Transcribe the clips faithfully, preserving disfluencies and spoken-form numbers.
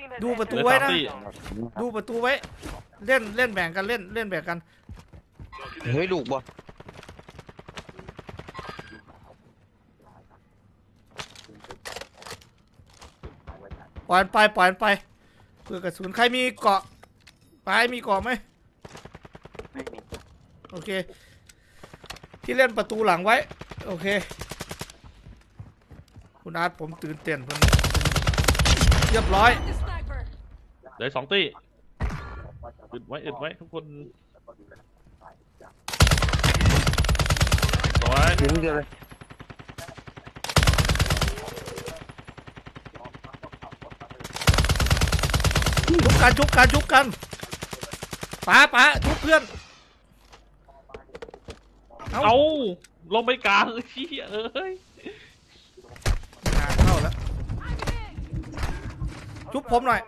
ดูประตูไว้นะดูประตูไว้เล่นเล่นแบ่งกันเล่นเล่นแบ่งกันเฮ้ยลูกบ่ปล่อยไปปล่อยไปเพื่อกระสุนใครมีเกาะไปมีเกาะไหมโอเคที่เล่นประตูหลังไว้โอเคคุณอาร์ตผมตื่นเต้นผมเรียบร้อยเดี๋ยวสองตีอึดไว้อึดไว้ทุกคนสวยยิงเดียวเลยชุบกันชุบกันชุบกันป๋าป๋าชุบเพื่อนเอาลงไปกลางเชี่ยเอ้ยงานเข้าแล้วชุบผมหน่อย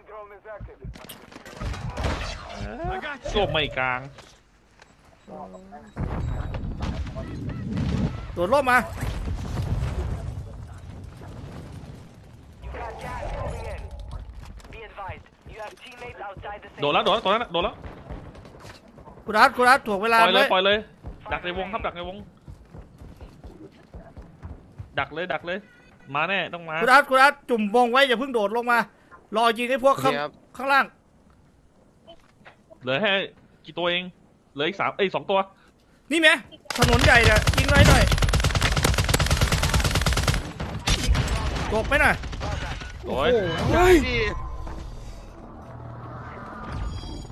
ลงไม่กลางโดดร่มมาโดนแล้วโดนแล้วตอนนั้นโดนแล้วคุณอาร์ตคุณอาร์ตถ่วงเวลาปล่อยเลยปล่อยเลยดักในวงครับดักในวงดักเลยดักเลยมาแน่ต้องมาคุณอาร์ตคุณอาร์ตจุ่มวงไว้อย่าเพิ่งโดดลงมารอยิงให้พวกข้างข้างล่างเหลือแค่กี่ตัวเองเหลืออีกสามเอ้ยสองตัวนี่ไหมถนนใหญ่เนี่ยยิงไว้หน่อยตกไหมน่ะโอ้ยเฮ้ย